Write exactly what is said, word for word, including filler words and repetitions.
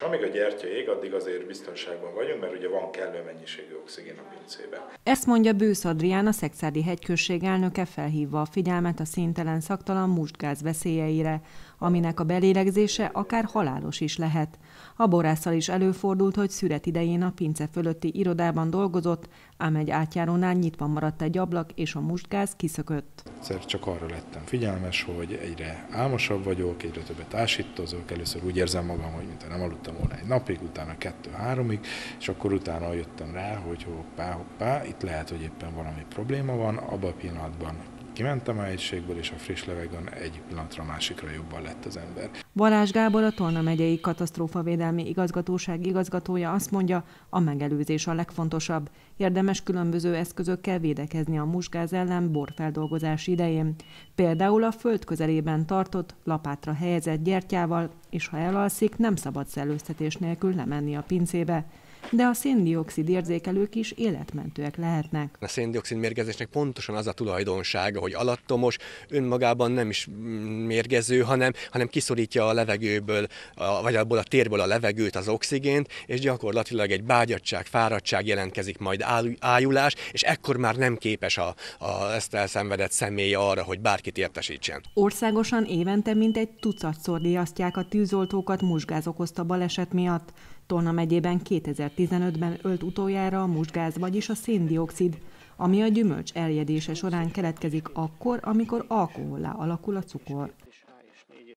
Amíg a gyertya ég, addig azért biztonságban vagyunk, mert ugye van kellő mennyiségű oxigén a pincében. Ezt mondja Bősz Adrián, a Szekszárdi hegyközség elnöke, felhívva a figyelmet a színtelen szagtalan mustgáz veszélyeire, aminek a belélegzése akár halálos is lehet. A borásszal is előfordult, hogy szüret idején a pince fölötti irodában dolgozott, ám egy átjárónál nyitva maradt egy ablak, és a mustgáz kiszökött. Egyszer csak arra lettem figyelmes, hogy egyre álmosabb vagyok, egyre többet ásítozok, először úgy érzem magam, hogy mintha nem aludtam volna egy napig, utána kettő-háromig, és akkor utána jöttem rá, hogy hoppá, hoppá, itt lehet, hogy éppen valami probléma van, abban a pillanatban kimentem a helyiségből, és a friss levegőn egy pillanatra a másikra jobban lett az ember. Balázs Gábor, a Tolna megyei katasztrófavédelmi igazgatóság igazgatója azt mondja, a megelőzés a legfontosabb. Érdemes különböző eszközökkel védekezni a mustgáz ellen borfeldolgozás idején. Például a föld közelében tartott, lapátra helyezett gyertyával, és ha elalszik, nem szabad szellőztetés nélkül lemenni a pincébe. De a szén-dioxid érzékelők is életmentőek lehetnek. A szén-dioxid mérgezésnek pontosan az a tulajdonsága, hogy alattomos, önmagában nem is mérgező, hanem, hanem kiszorítja a levegőből, a, vagy abból a térből a levegőt, az oxigént, és gyakorlatilag egy bágyadtság, fáradtság jelentkezik, majd ájulás, és ekkor már nem képes a, a, ezt elszenvedett személy arra, hogy bárkit értesítsen. Országosan évente mintegy tucatszor díjaztják a tűzoltókat mustgáz okozta baleset miatt. Tolna megyében kétezer-tizenötben ölt utoljára a mustgáz, vagyis a szén-dioxid, ami a gyümölcs eljedése során keletkezik akkor, amikor alkohollá alakul a cukor.